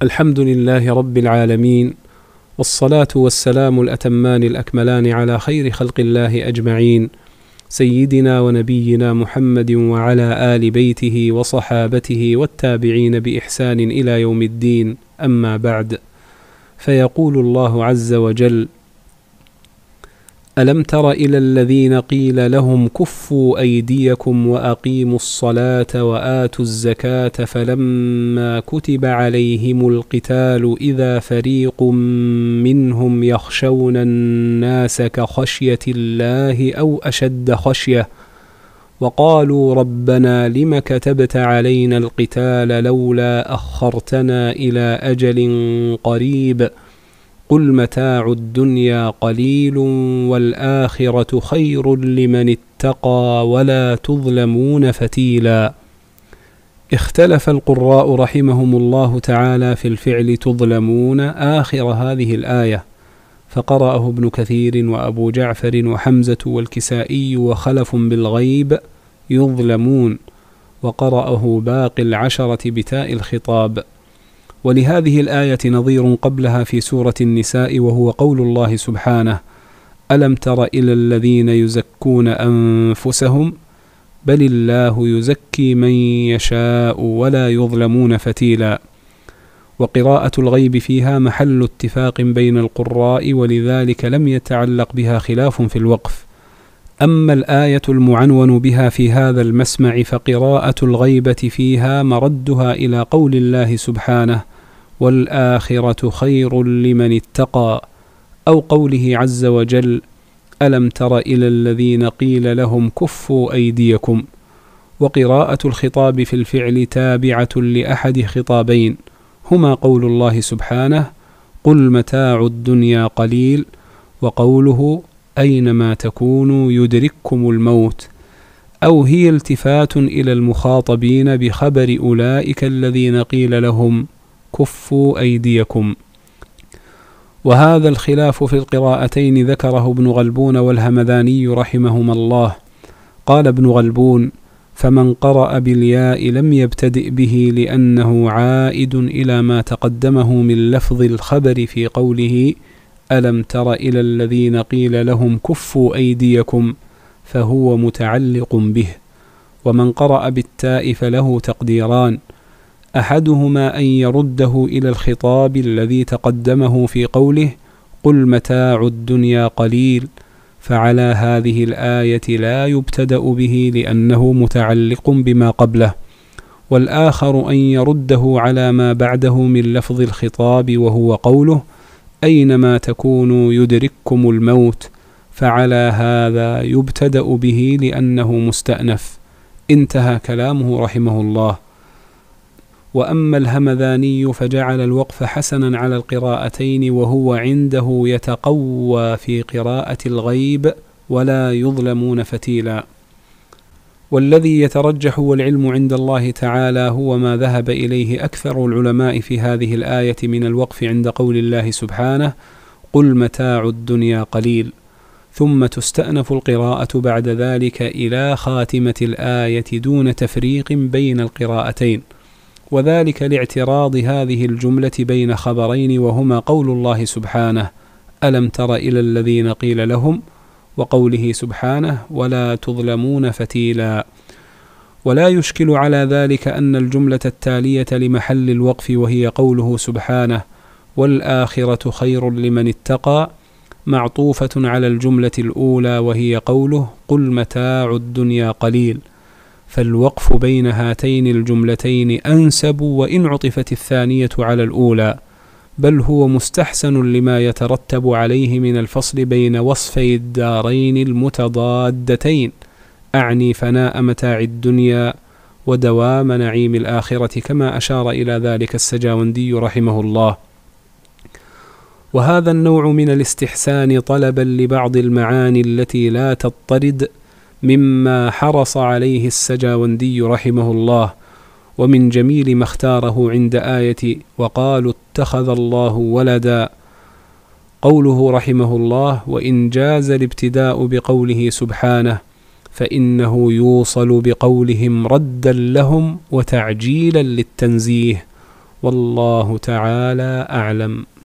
الحمد لله رب العالمين، والصلاة والسلام الأتمان الأكملان على خير خلق الله أجمعين، سيدنا ونبينا محمد وعلى آل بيته وصحابته والتابعين بإحسان إلى يوم الدين. أما بعد، فيقول الله عز وجل: ألم تر إلى الذين قيل لهم كفوا أيديكم وأقيموا الصلاة وآتوا الزكاة فلما كتب عليهم القتال إذا فريق منهم يخشون الناس كخشية الله أو أشد خشية وقالوا ربنا لم كتبت علينا القتال لولا أخرتنا إلى أجل قريب قل متاع الدنيا قليل والآخرة خير لمن اتقى ولا تظلمون فتيلا. اختلف القراء رحمهم الله تعالى في الفعل تظلمون آخر هذه الآية، فقرأه ابن كثير وأبو جعفر وحمزة والكسائي وخلف بالغيب يظلمون، وقرأه باقي العشرة بتاء الخطاب. ولهذه الآية نظير قبلها في سورة النساء، وهو قول الله سبحانه: ألم تر إلى الذين يزكون أنفسهم بل الله يزكي من يشاء ولا يظلمون فتيلا. وقراءة الغيب فيها محل اتفاق بين القراء، ولذلك لم يتعلق بها خلاف في الوقف. أما الآية المعنون بها في هذا المسمع فقراءة الغيبة فيها مردها إلى قول الله سبحانه: والآخرة خير لمن اتقى، أو قوله عز وجل: ألم تر إلى الذين قيل لهم كفوا أيديكم. وقراءة الخطاب في الفعل تابعة لأحد خطابين، هما قول الله سبحانه: قل متاع الدنيا قليل، وقوله: أينما تكونوا يدرككم الموت، أو هي التفات إلى المخاطبين بخبر أولئك الذين قيل لهم كفوا أيديكم. وهذا الخلاف في القراءتين ذكره ابن غلبون والهمذاني رحمهما الله. قال ابن غلبون: فمن قرأ بالياء لم يبتدئ به لأنه عائد إلى ما تقدمه من لفظ الخبر في قوله: ألم تر إلى الذين قيل لهم كفوا أيديكم، فهو متعلق به. ومن قرأ بالتاء فله تقديران: أحدهما أن يرده إلى الخطاب الذي تقدمه في قوله: قل متاع الدنيا قليل، فعلى هذه الآية لا يبتدأ به لأنه متعلق بما قبله. والآخر أن يرده على ما بعده من لفظ الخطاب، وهو قوله: أينما تكونوا يدرككم الموت، فعلى هذا يبتدأ به لأنه مستأنف. انتهى كلامه رحمه الله. وأما الهمذاني فجعل الوقف حسنا على القراءتين، وهو عنده يتقوى في قراءة الغيب ولا يظلمون فتيلا. والذي يترجح والعلم عند الله تعالى هو ما ذهب إليه أكثر العلماء في هذه الآية من الوقف عند قول الله سبحانه: قل متاع الدنيا قليل، ثم تستأنف القراءة بعد ذلك إلى خاتمة الآية دون تفريق بين القراءتين، وذلك لاعتراض هذه الجملة بين خبرين، وهما قول الله سبحانه: ألم تر إلى الذين قيل لهم، وقوله سبحانه: ولا تظلمون فتيلا. ولا يشكل على ذلك أن الجملة التالية لمحل الوقف، وهي قوله سبحانه: والآخرة خير لمن اتقى، معطوفة على الجملة الأولى وهي قوله: قل متاع الدنيا قليل، فالوقف بين هاتين الجملتين أنسب وإن عطفت الثانية على الأولى، بل هو مستحسن لما يترتب عليه من الفصل بين وصفي الدارين المتضادتين، أعني فناء متاع الدنيا ودوام نعيم الآخرة، كما أشار إلى ذلك السجاوندي رحمه الله. وهذا النوع من الاستحسان طلبا لبعض المعاني التي لا تضطرد مما حرص عليه السجاوندي رحمه الله، ومن جميل ما اختاره عند آية وقالوا اتخذ الله ولدا قوله رحمه الله: وإن جاز الابتداء بقوله سبحانه فإنه يوصل بقولهم ردا لهم وتعجيلا للتنزيه، والله تعالى أعلم.